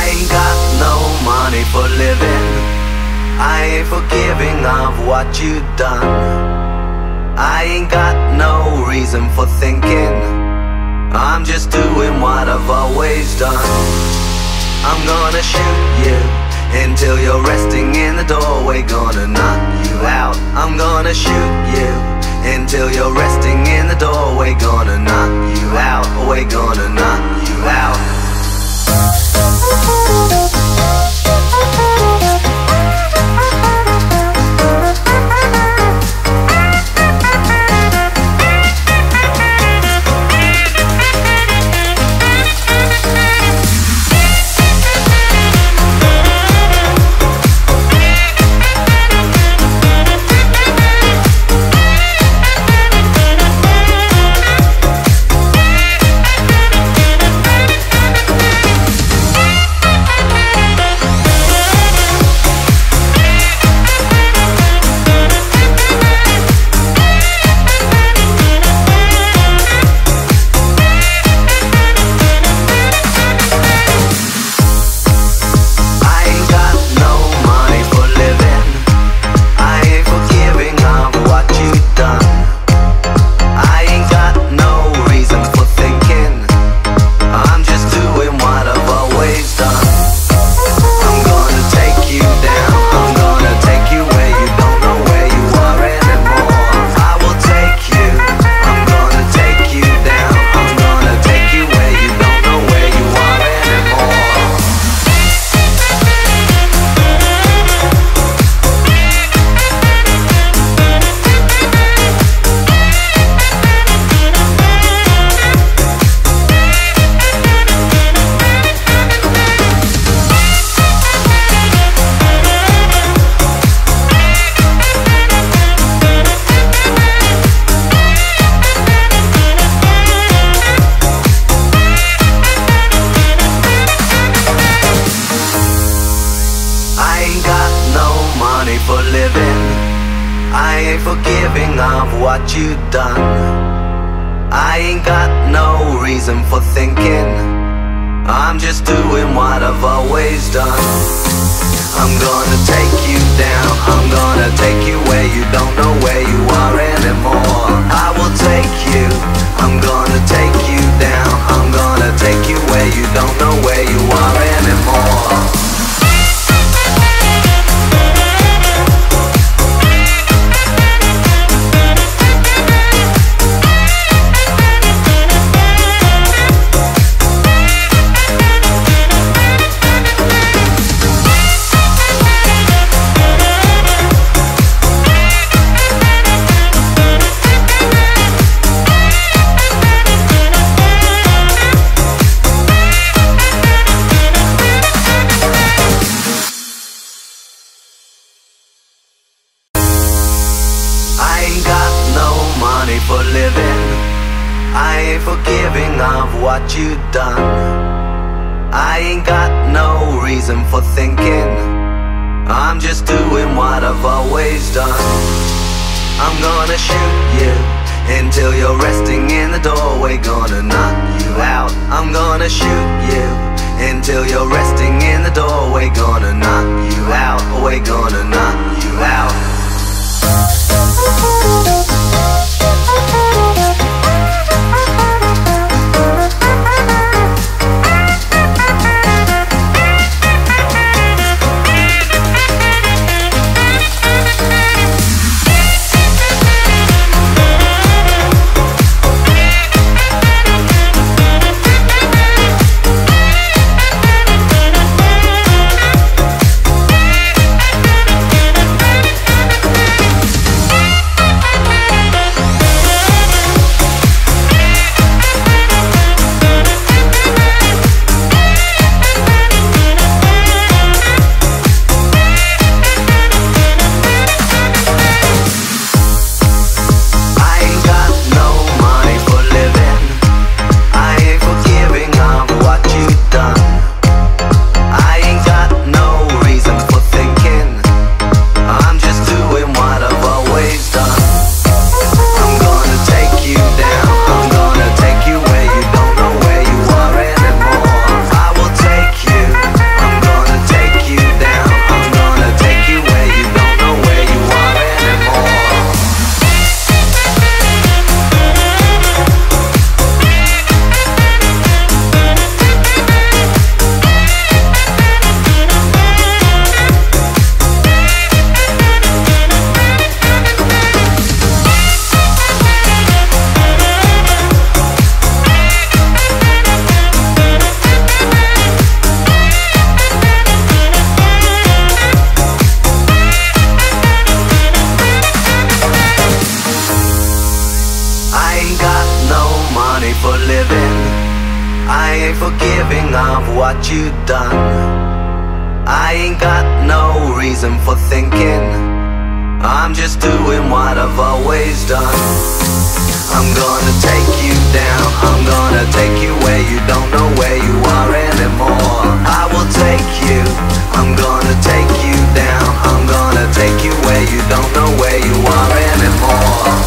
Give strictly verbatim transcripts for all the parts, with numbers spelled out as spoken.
I ain't got no money for living. I ain't forgiving of what you done. I ain't got no reason for thinking. I'm just doing what I've always done. I'm gonna shoot you until you're resting in the doorway, gonna knock you out. I'm gonna shoot you until you're resting in the doorway, gonna knock you out. We're gonna knock you out. For living, I ain't forgiving of what you done. I ain't got no reason for thinking. I'm just doing what I've always done. I'm gonna take you down. I'm gonna take you where you don't know where you are anymore. I will take you. I'm gonna take you down. I'm gonna take you where you don't know where you are anymore. For living, I ain't forgiving of what you done. I ain't got no reason for thinking. I'm just doing what I've always done. I'm gonna shoot you until you're resting in the doorway, gonna knock you out. I'm gonna shoot you until you're resting in the doorway, gonna knock you out. We're gonna knock you out. of what you've done. I ain't got no reason for thinking, I'm just doing what I've always done. I'm gonna take you down, I'm gonna take you where you don't know where you are anymore. I will take you, I'm gonna take you down, I'm gonna take you where you don't know where you are anymore.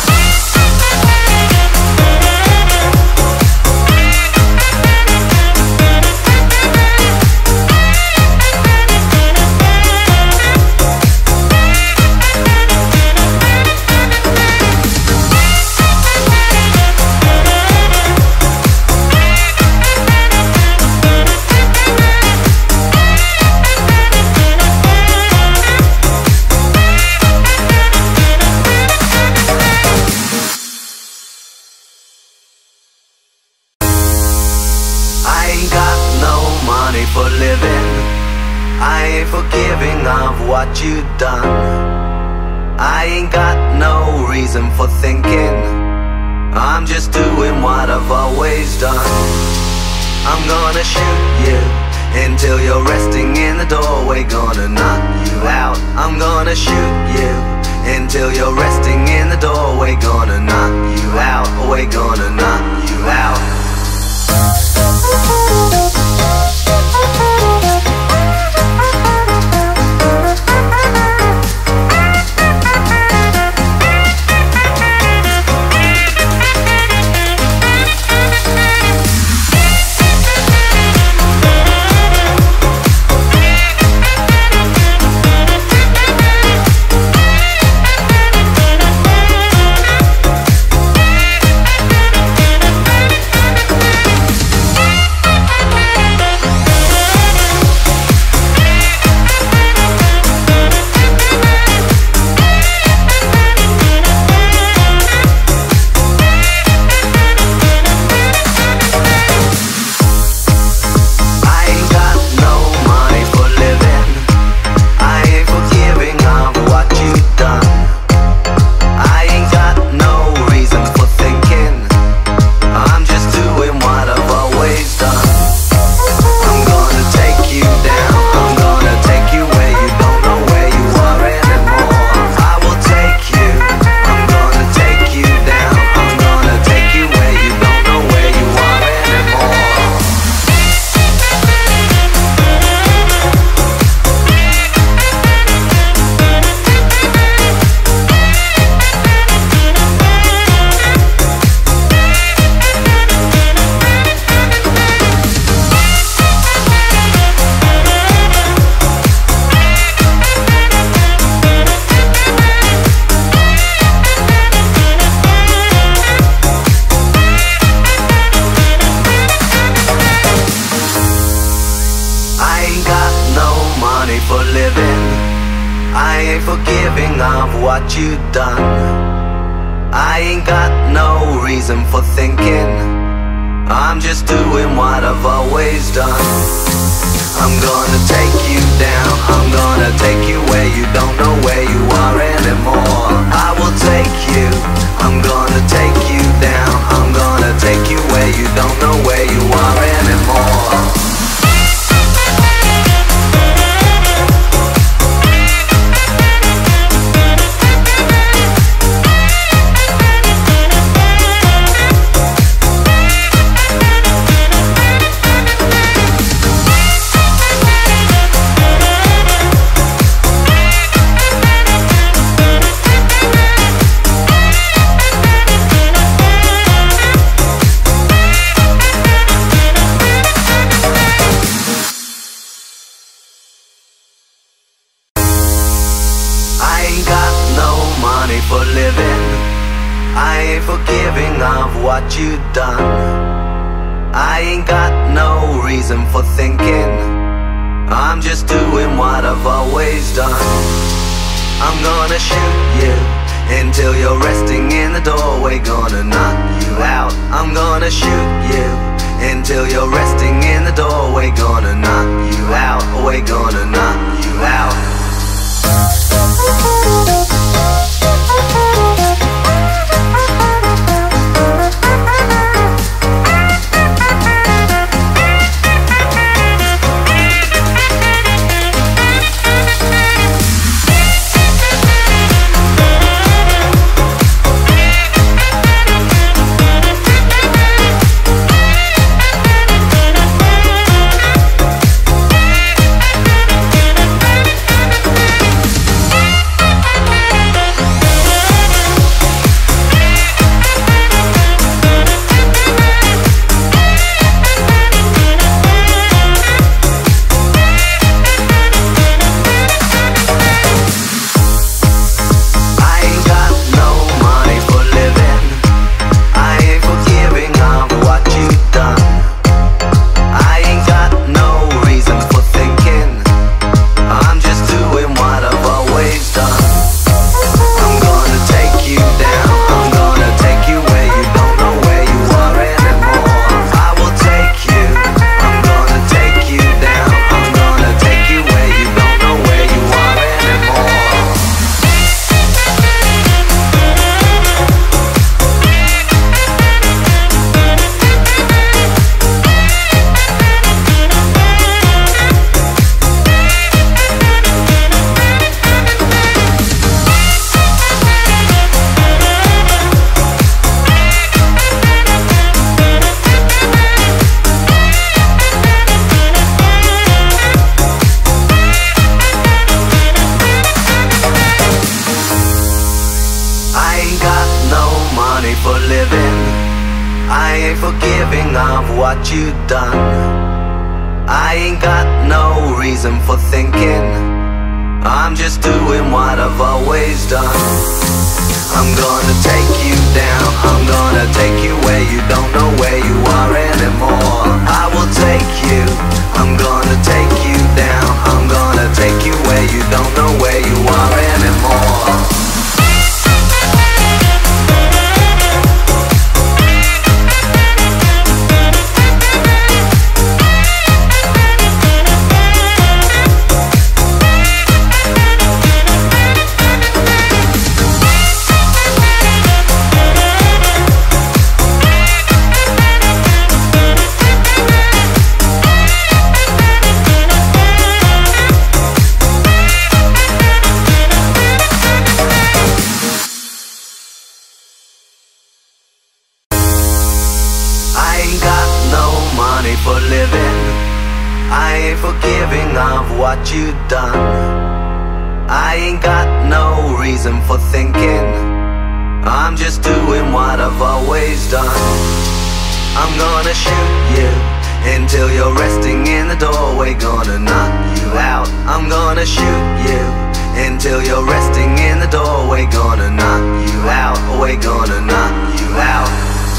For living, I ain't forgiving of what you've done. I ain't got no reason for thinking, I'm just doing what I've always done. I'm gonna shoot you until you're resting in the doorway, gonna knock you out. I'm gonna shoot you until you're resting in the doorway, gonna knock you out. We're gonna knock you out. For living, I ain't forgiving of what you've done. I ain't got no reason for thinking, I'm just doing what I've always done. I'm gonna take you down, I'm gonna take you where you don't know where you are anymore. I will take you, I'm gonna take you down, I'm gonna take you where you don't know where you are anymore. For living, I ain't forgiving of what you've done. I ain't got no reason for thinking, I'm just doing what I've always done. I'm gonna shoot you until you're resting in the doorway, gonna knock you out. I'm gonna shoot you until you're resting in the doorway, gonna knock you out. We're gonna knock you out. done. I ain't got no reason for thinking, I'm just doing what I've always done. I'm gonna take you down, I'm gonna take you where you don't know where you are anymore. I will take you, I'm gonna take you down, I'm gonna take you where you don't know where you are anymore. For living, I ain't forgiving of what you done. I ain't got no reason for thinking, I'm just doing what I've always done. I'm gonna shoot you until you're resting in the doorway, gonna knock you out. I'm gonna shoot you until you're resting in the doorway, gonna knock you out. We're gonna knock you out.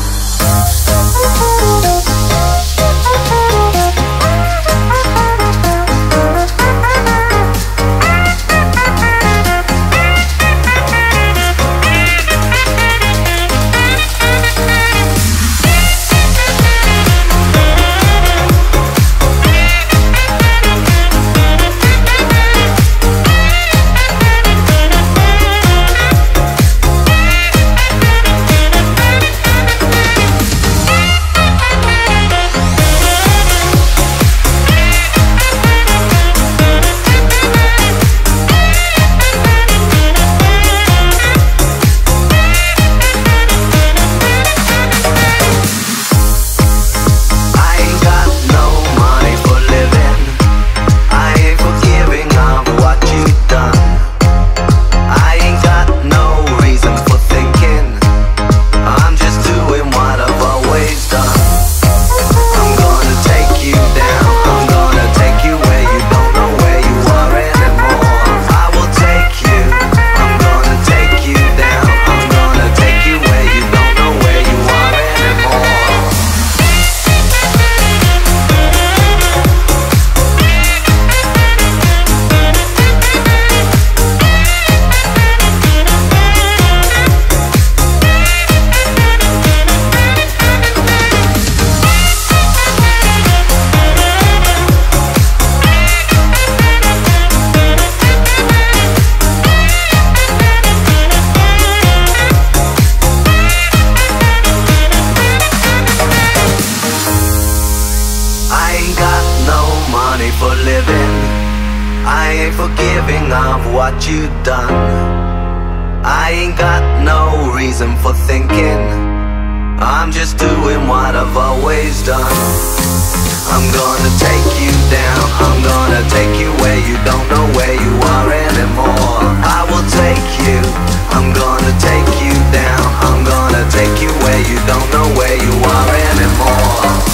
For living, I ain't forgiving of what you done. I ain't got no reason for thinking, I'm just doing what I've always done. I'm gonna take you down, I'm gonna take you where you don't know where you are anymore. I will take you, I'm gonna take you down, I'm gonna take you where you don't know where you are anymore.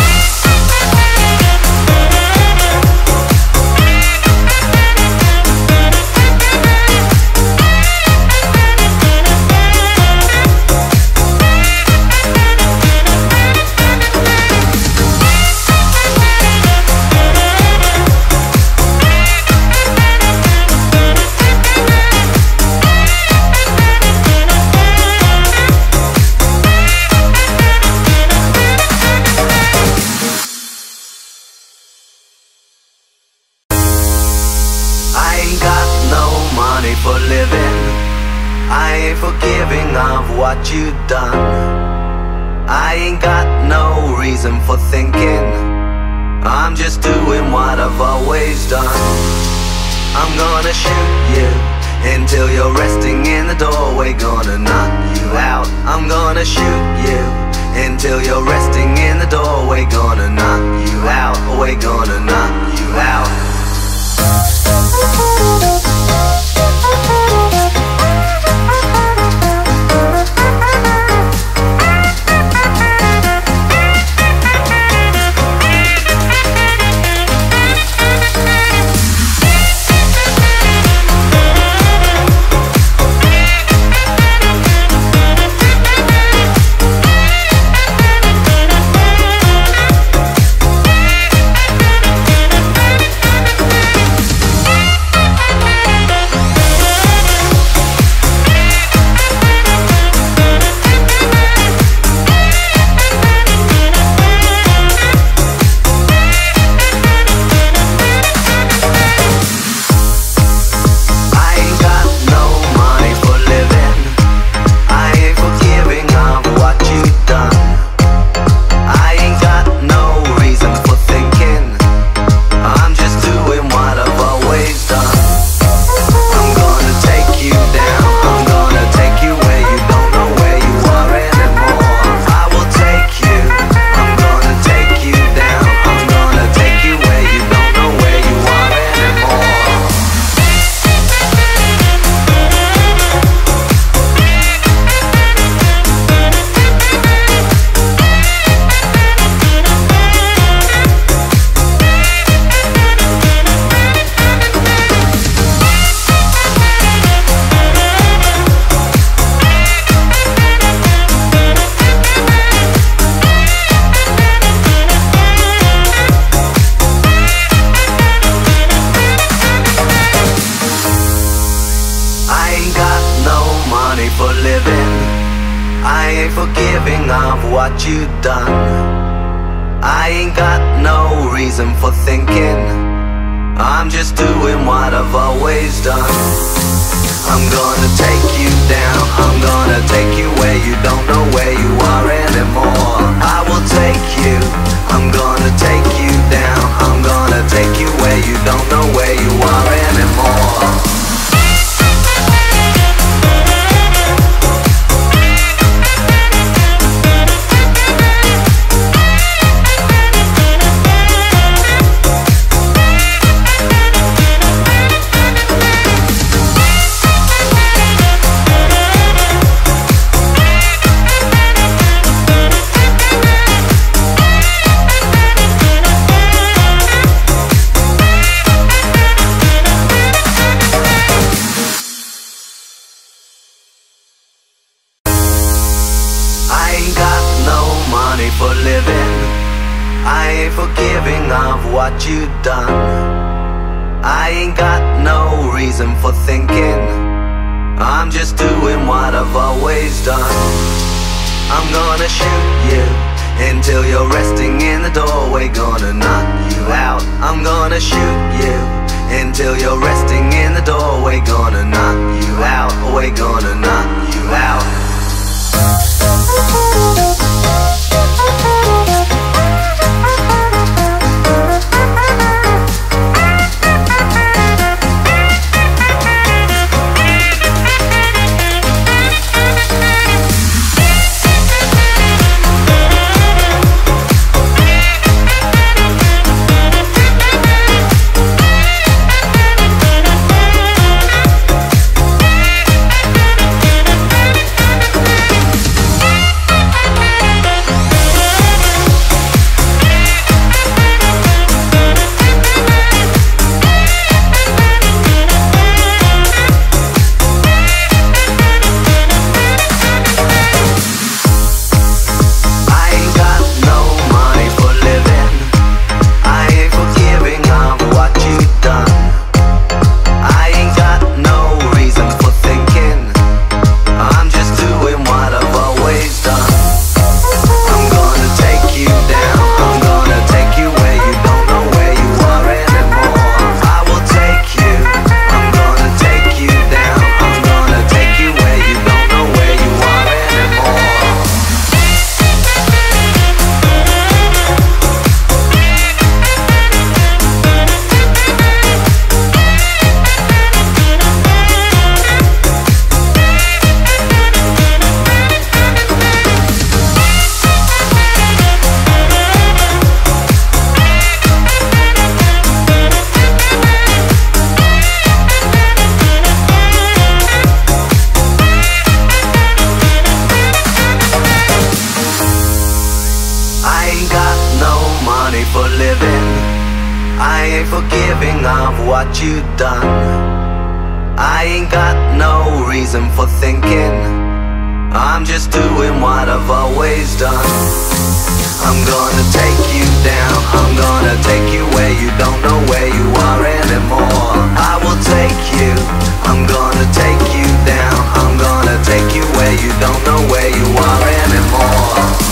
For living, I ain't forgiving of what you done. I ain't got no reason for thinking, I'm just doing what I've always done. I'm gonna shoot you until you're resting in the doorway, gonna knock you out. I'm gonna shoot you until you're resting in the doorway, gonna knock you out. We're gonna knock you out. what you done. I ain't got no reason for thinking, I'm just doing what I've always done. I'm gonna take you down, I'm gonna take you where you don't know where you are anymore. I will take you, I'm gonna take you down, I'm gonna take you where you don't know where you are anymore. For living, I ain't forgiving of what you done. I ain't got no reason for thinking, I'm just doing what I've always done. I'm gonna shoot you until you're resting in the doorway, gonna knock you out. I'm gonna shoot you until you're resting in the doorway, gonna knock you out. We're gonna knock you out. For living, I ain't forgiving of what you done. I ain't got no reason for thinking, I'm just doing what I've always done. I'm gonna take you down, I'm gonna take you where you don't know where you are anymore. I will take you, I'm gonna take you down, I'm gonna take you where you don't know where you are anymore.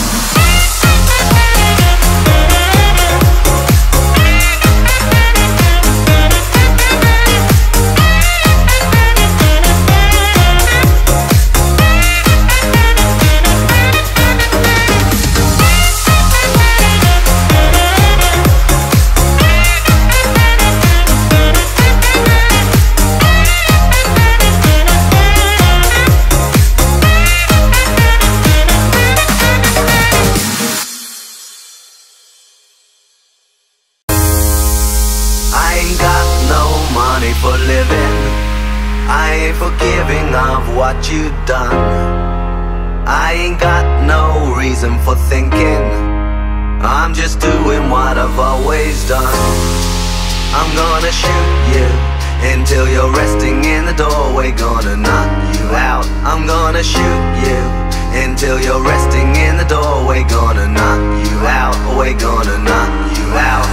For living, I ain't forgiving of what you done. I ain't got no reason for thinking, I'm just doing what I've always done. I'm gonna shoot you until you're resting in the doorway, gonna knock you out. I'm gonna shoot you until you're resting in the doorway, gonna knock you out. We're gonna knock you out.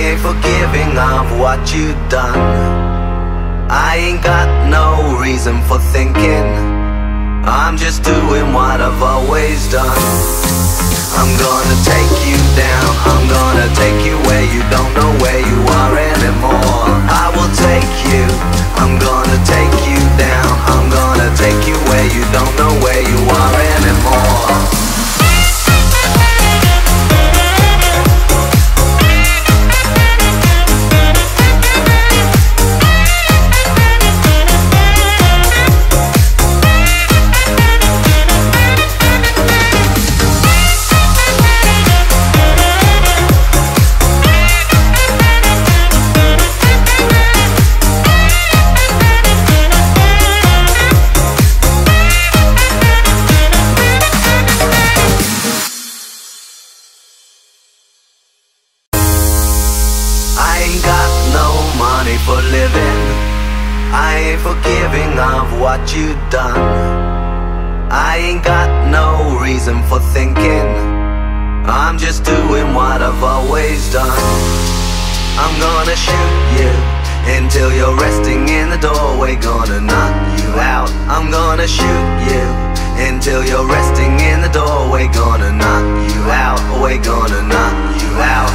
ain't forgiving of what you done. I ain't got no reason for thinking. I'm just doing what I've always done. I'm gonna take you down, I'm gonna take you where you don't know where you are anymore. I will take you, I'm gonna take you down, I'm gonna take you where you don't know where you are anymore. For living, I ain't forgiving of what you done. I ain't got no reason for thinking. I'm just doing what I've always done. I'm gonna shoot you until you're resting in the doorway, gonna knock you out. I'm gonna shoot you until you're resting in the doorway, gonna knock you out. We're gonna knock you out.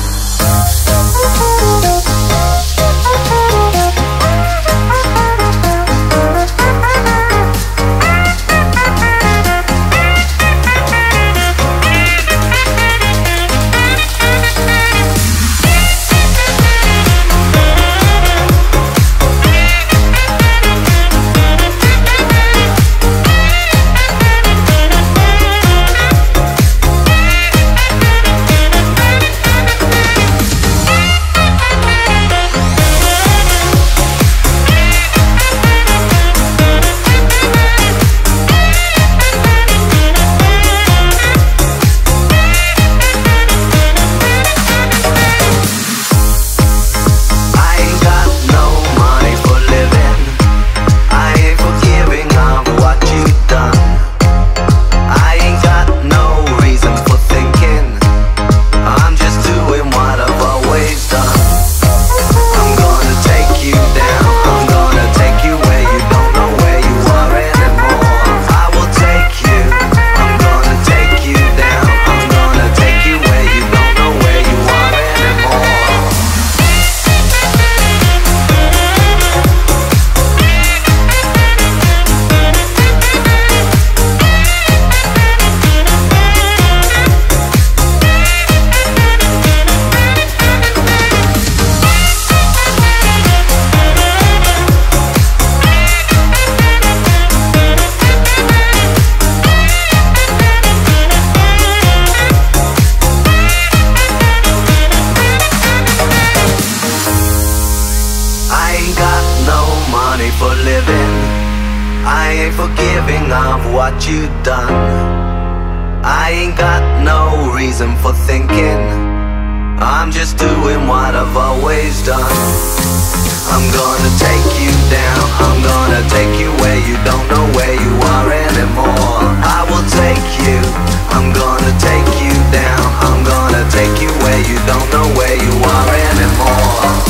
For living, I ain't forgiving of what you done. I ain't got no reason for thinking. I'm just doing what I've always done. I'm gonna take you down, I'm gonna take you where you don't know where you are anymore. I will take you, I'm gonna take you down, I'm gonna take you where you don't know where you are anymore.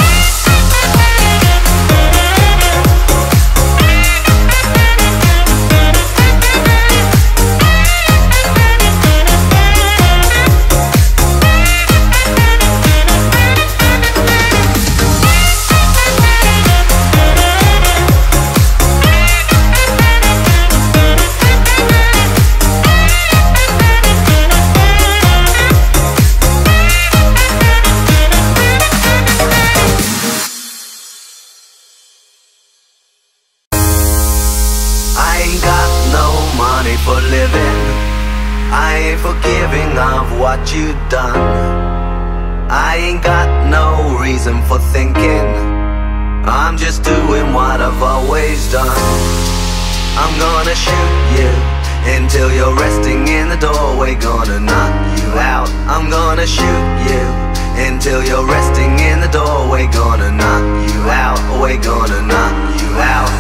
For living, I ain't forgiving of what you done. I ain't got no reason for thinking. I'm just doing what I've always done. I'm gonna shoot you until you're resting in the doorway, gonna knock you out. I'm gonna shoot you until you're resting in the doorway, gonna knock you out. We're gonna knock you out.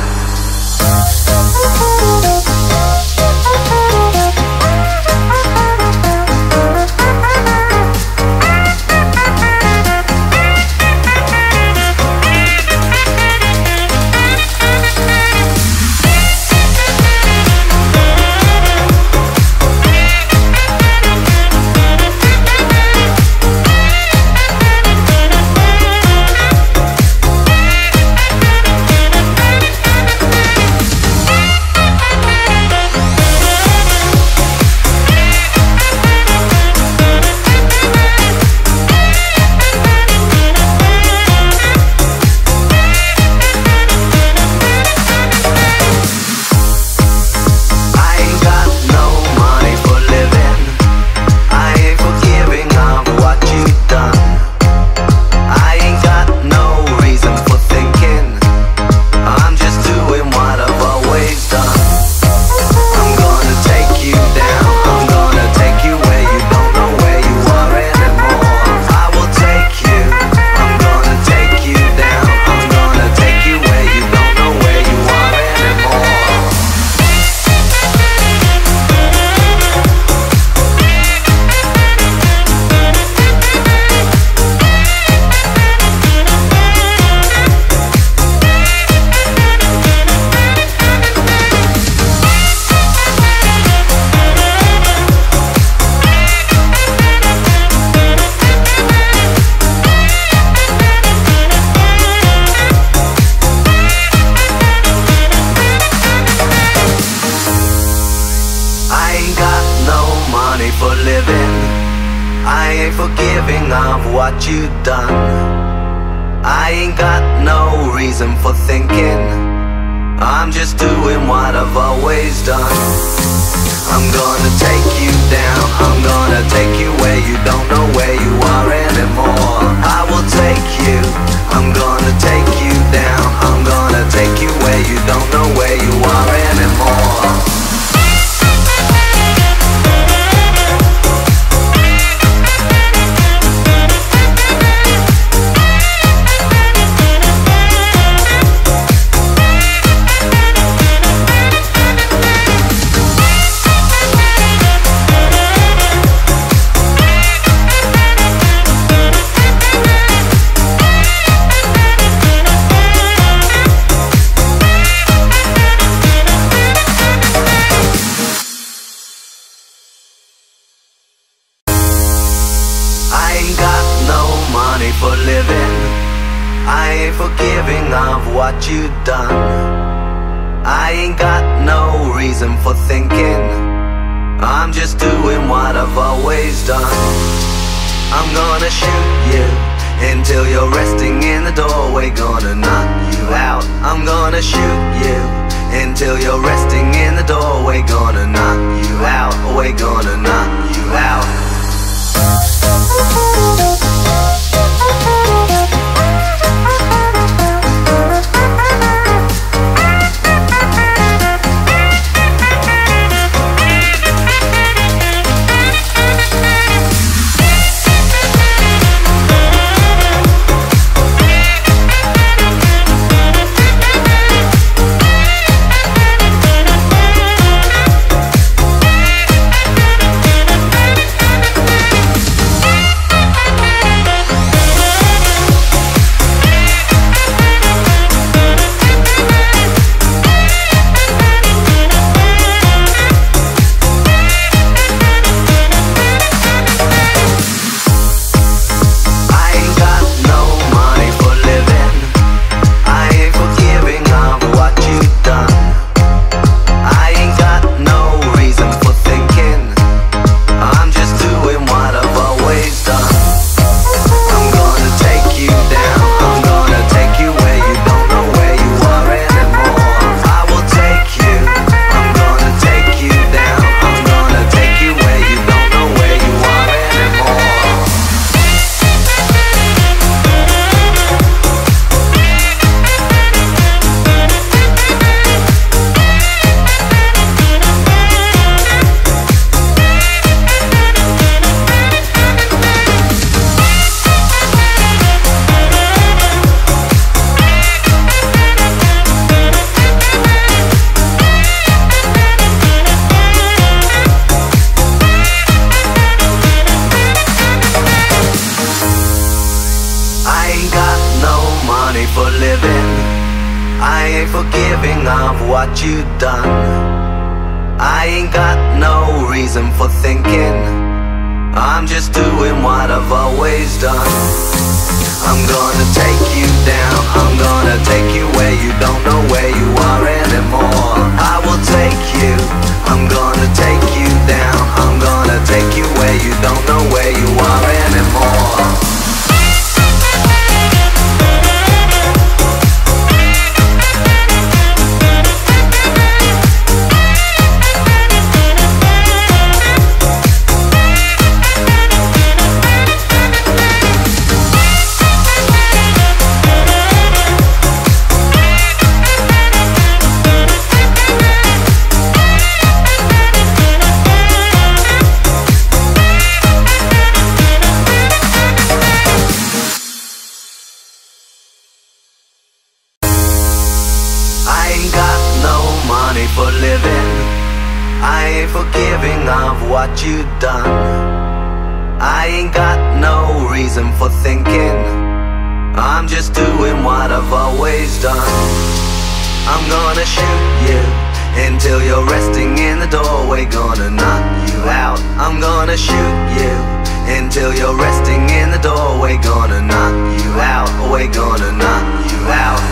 for living. I ain't forgiving of what you done. I ain't got no reason for thinking. I'm just doing what I've always done. I'm gonna take you down, I'm gonna take you where you don't know where you are anymore. I will take you, I'm gonna take you down, I'm gonna take you where you don't know where you are anymore. For living, I ain't forgiving of what you done. I ain't got no reason for thinking. I'm just doing what I've always done. I'm gonna shoot you until you're resting in the doorway, gonna knock you out. I'm gonna shoot you until you're resting in the doorway, gonna knock you out. We're gonna knock you out. For living, I ain't forgiving of what you done. I ain't got no reason for thinking. I'm just doing what I've always done. I'm gonna take you down, I'm gonna take you where you don't know where you are anymore. I will take you, I'm gonna take you down, I'm gonna take you where you don't know where you are anymore. For living, I ain't forgiving of what you done. I ain't got no reason for thinking. I'm just doing what I've always done. I'm gonna shoot you until you're resting in the doorway, gonna knock you out. I'm gonna shoot you until you're resting in the doorway, gonna knock you out. We're gonna knock you out.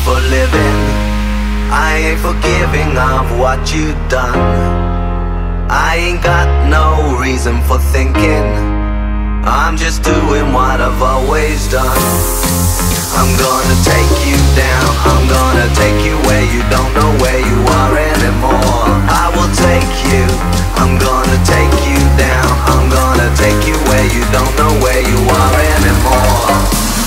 for living. I ain't forgiving of what you done. I ain't got no reason for thinking. I'm just doing what I've always done. I'm gonna take you down, I'm gonna take you where you don't know where you are anymore. I will take you, I'm gonna take you down, I'm gonna take you where you don't know where you are anymore.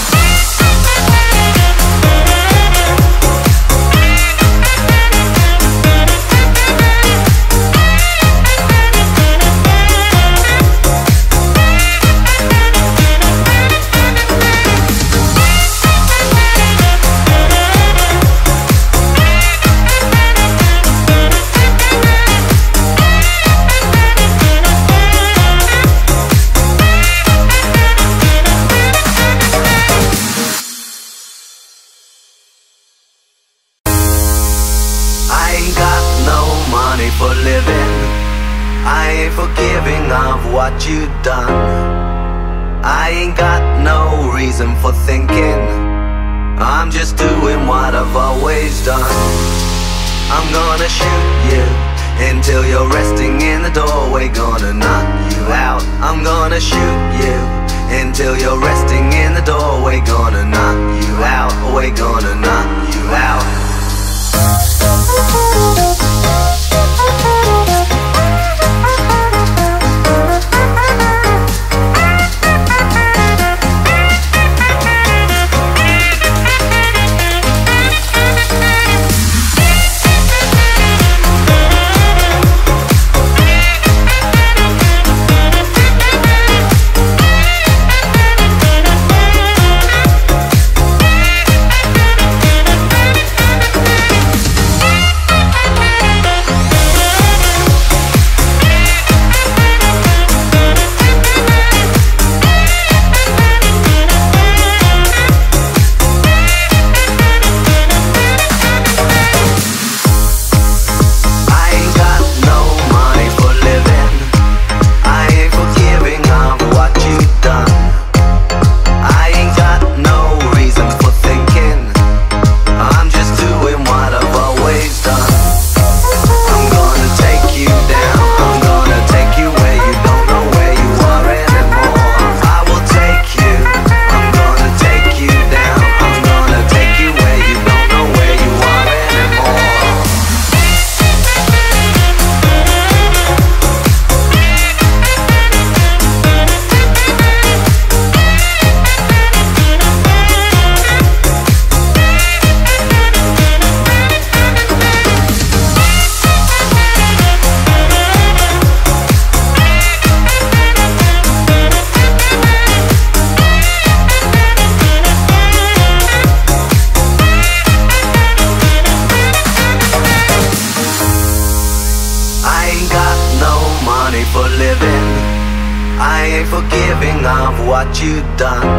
For living, I ain't forgiving of what you done. I ain't got no reason for thinking. I'm just doing what I've always done. I'm gonna shoot you until you're resting in the doorway, gonna knock you out. I'm gonna shoot you until you're resting in the doorway, gonna knock you out. We're gonna knock you out. For living, I ain't forgiving of what you done.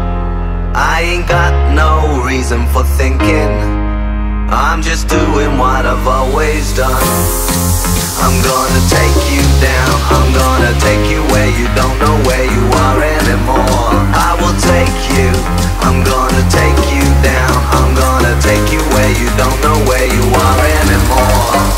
I ain't got no reason for thinking. I'm just doing what I've always done. I'm gonna take you down, I'm gonna take you where you don't know where you are anymore. I will take you, I'm gonna take you down, I'm gonna take you where you don't know where you are anymore.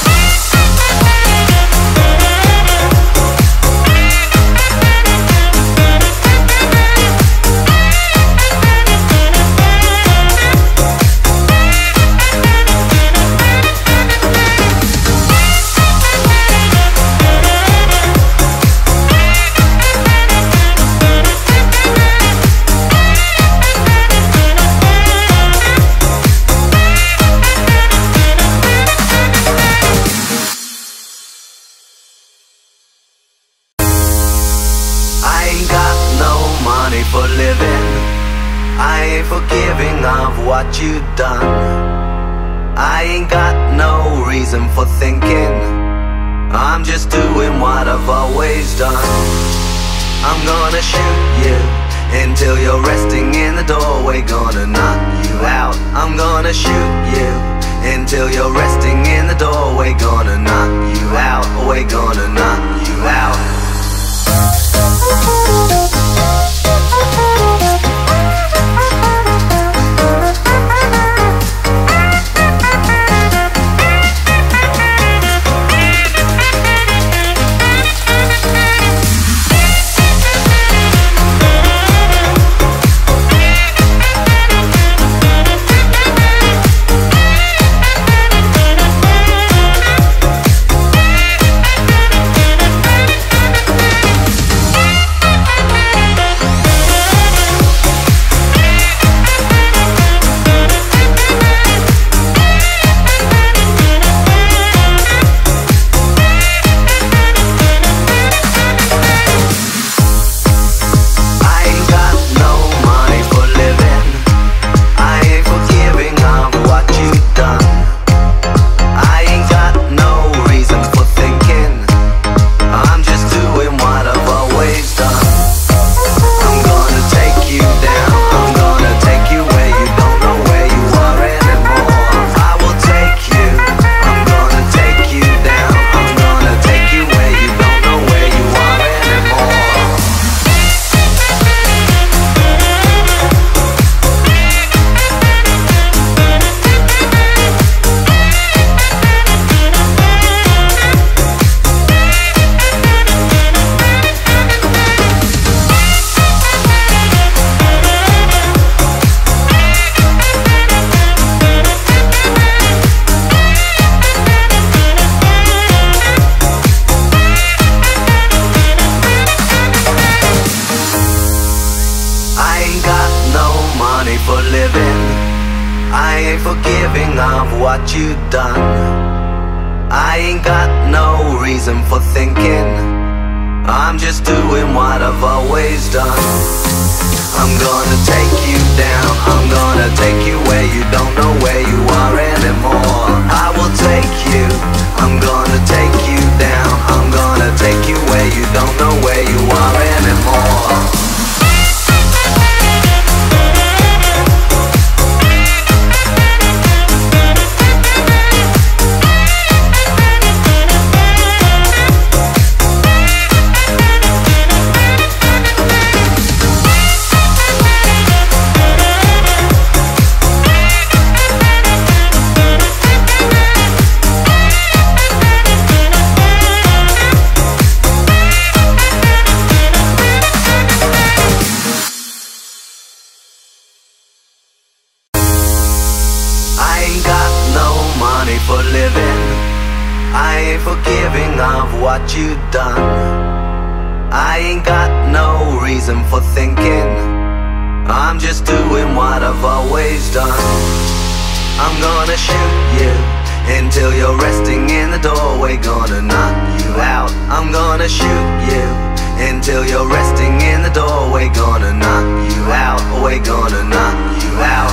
For living, I ain't forgiving of what you done. I ain't got no reason for thinking. I'm just doing what I've always done. I'm gonna shoot you until you're resting in the doorway, gonna knock you out. I'm gonna shoot you until you're resting in the doorway, gonna knock you out. We're gonna knock you out. I ain't forgiving of what you done. I ain't got no reason for thinking. I'm just doing what I've always done. I'm gonna take you down, I'm gonna take you where you don't know where you are anymore. I will take you, I'm gonna take you down, I'm gonna take you where you don't know where you are anymore. For living, I ain't forgiving of what you done. I ain't got no reason for thinking. I'm just doing what I've always done. I'm gonna shoot you until you're resting in the doorway, gonna knock you out. I'm gonna shoot you until you're resting in the doorway, gonna knock you out. We're gonna knock you out.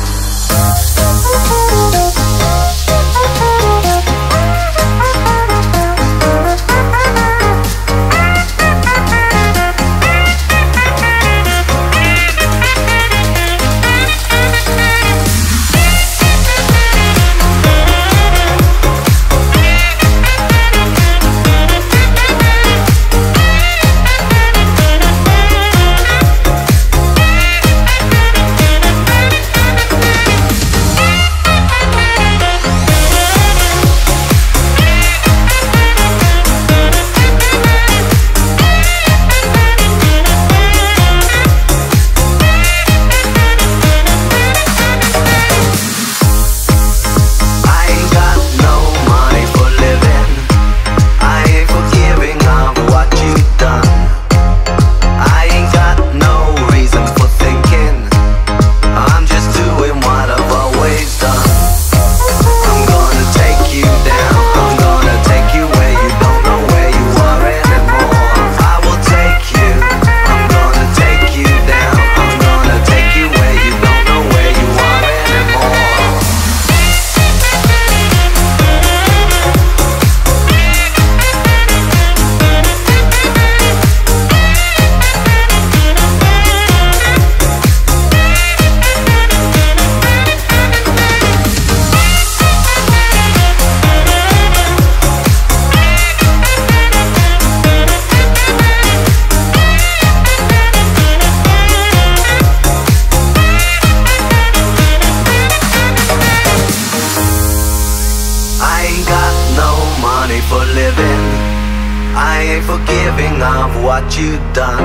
For living, I ain't forgiving of what you done.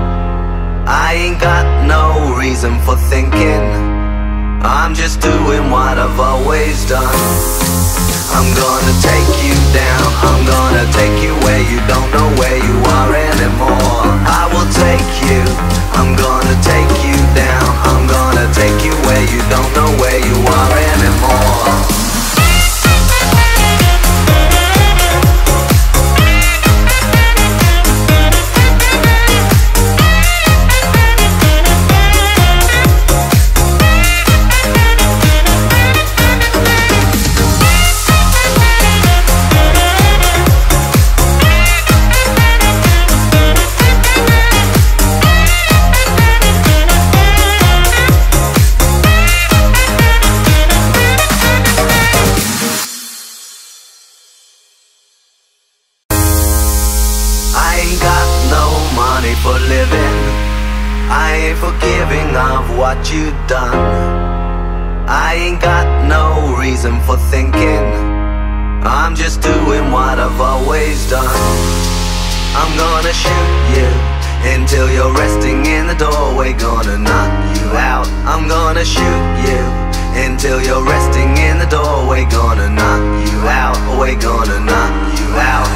I ain't got no reason for thinking. I'm just doing what I've always done. I'm gonna take you down, I'm gonna take you where you don't know where you are anymore. I will take you, I'm gonna take you down, I'm gonna take you where you don't know where you are anymore. For living, I ain't forgiving of what you done. I ain't got no reason for thinking. I'm just doing what I've always done. I'm gonna shoot you until you're resting in the doorway, gonna knock you out. I'm gonna shoot you until you're resting in the doorway, gonna knock you out. We're gonna knock you out.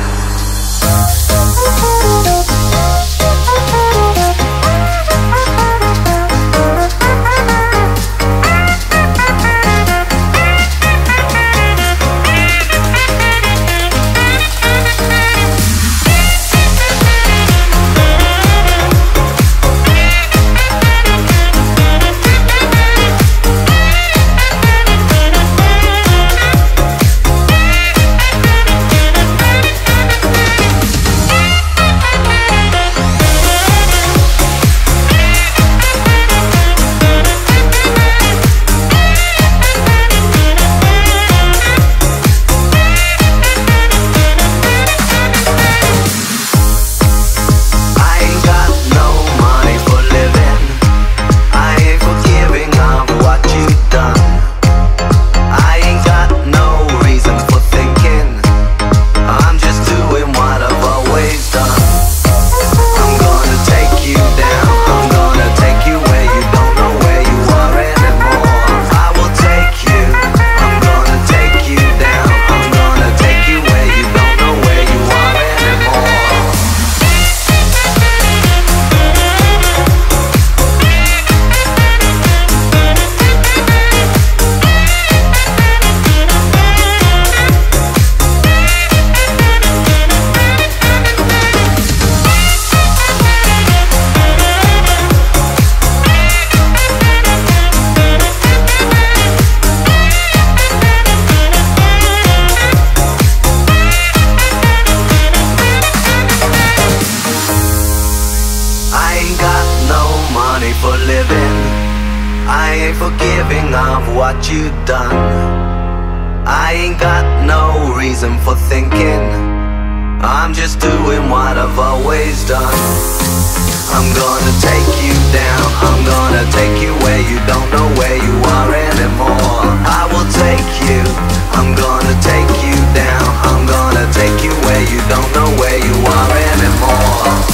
done. I ain't got no reason for thinking, I'm just doing what I've always done. I'm gonna take you down, I'm gonna take you where you don't know where you are anymore. I will take you, I'm gonna take you down, I'm gonna take you where you don't know where you are anymore.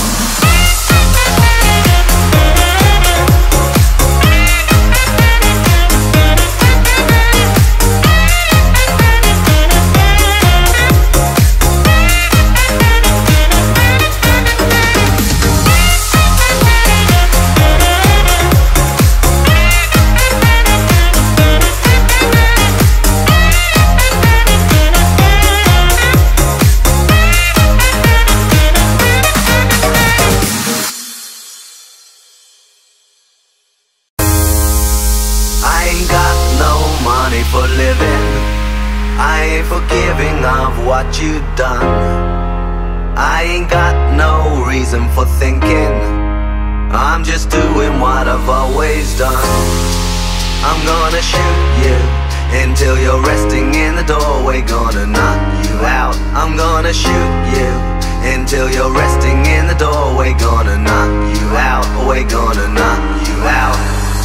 For living, I ain't forgiving of what you done. I ain't got no reason for thinking, I'm just doing what I've always done. I'm gonna shoot you until you're resting in the doorway, gonna knock you out. I'm gonna shoot you until you're resting in the doorway, gonna knock you out. We're gonna knock you out.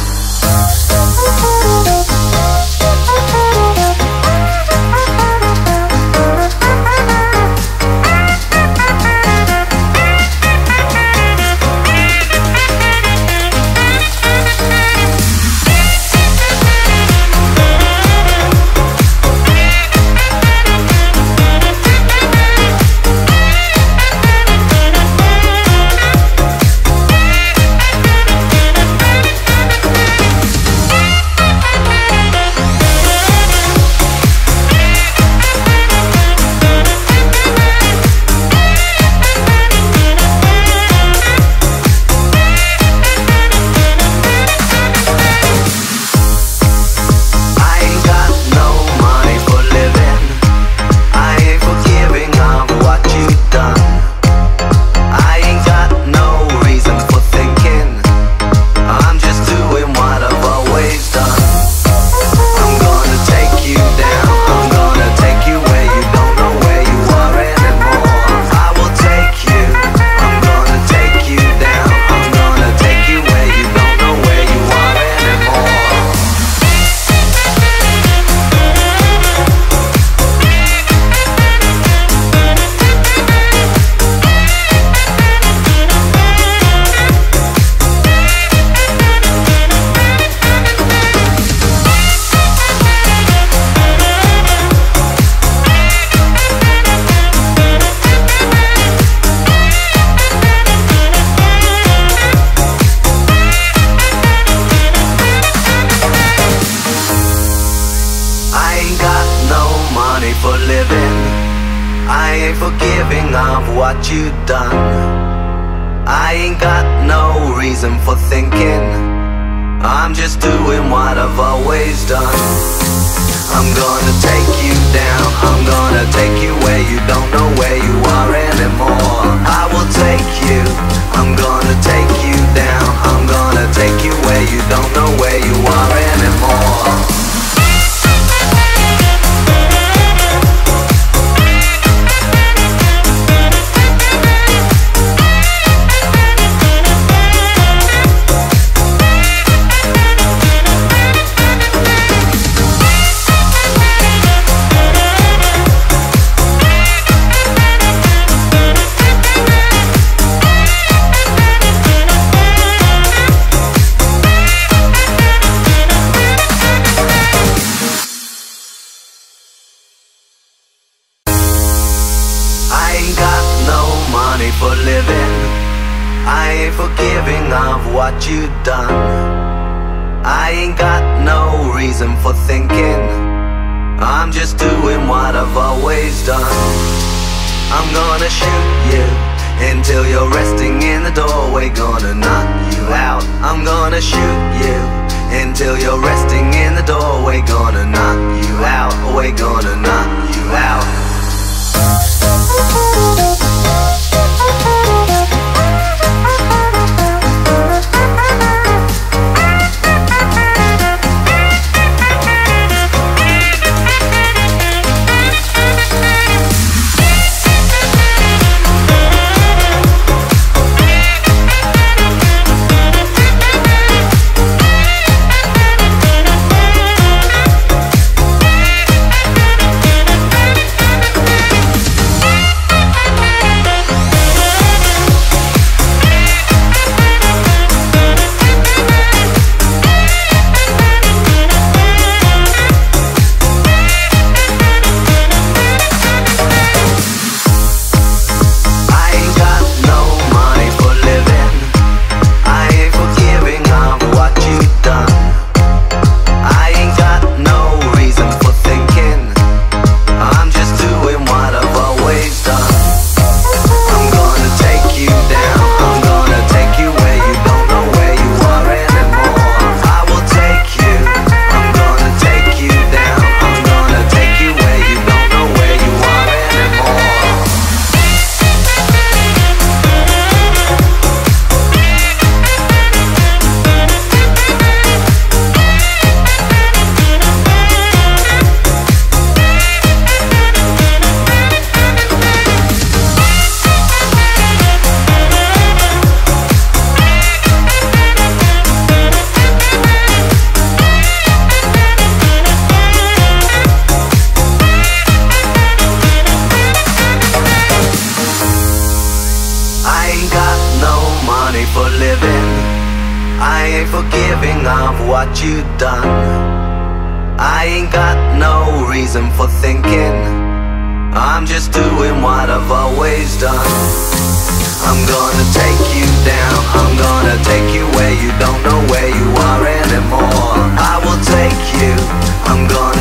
For living, I ain't forgiving of what you done. I ain't got no reason for thinking, I'm just doing what I've always done. I'm gonna take you down, I'm gonna take you where you don't know where you are anymore. I will take you, I'm gonna take you down, I'm gonna take you where you don't know where you are anymore. For living, I ain't forgiving of what you done. I ain't got no reason for thinking, I'm just doing what I've always done. I'm gonna shoot you until you're resting in the doorway, gonna knock you out. I'm gonna shoot you until you're resting in the doorway, gonna knock you out. We're gonna knock you out. you done. I ain't got no reason for thinking, I'm just doing what I've always done. I'm gonna take you down, I'm gonna take you where you don't know where you are anymore. I will take you, I'm gonna